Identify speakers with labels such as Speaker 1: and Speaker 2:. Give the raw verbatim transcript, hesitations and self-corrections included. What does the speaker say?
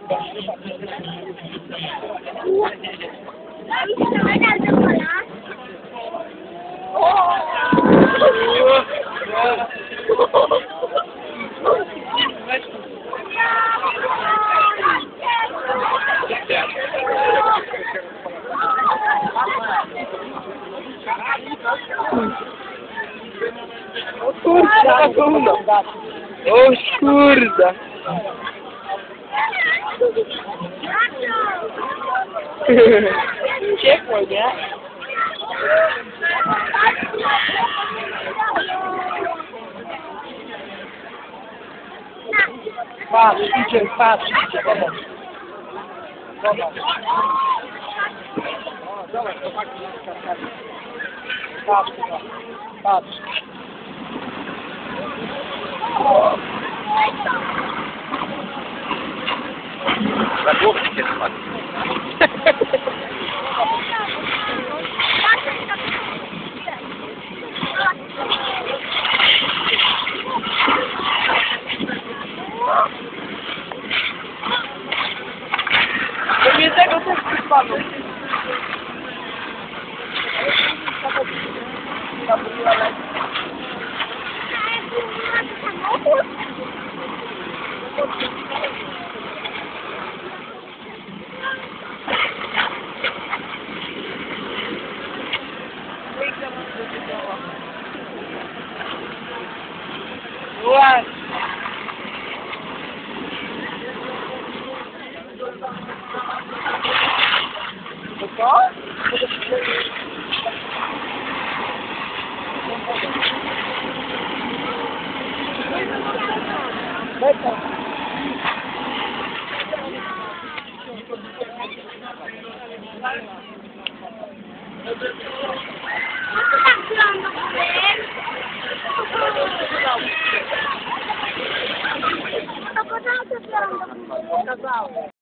Speaker 1: O kurda, kurda. O kurda. Ciepło, nie? Patrz, idzie, patrz, idzie, zobacz. Zobacz. O, zobacz, chłopaki, patrz, patrz.
Speaker 2: Na głowę się spadł.
Speaker 1: Do jednego też przypadł. Ładnie. To co? Beton.
Speaker 3: Pokazałam to, co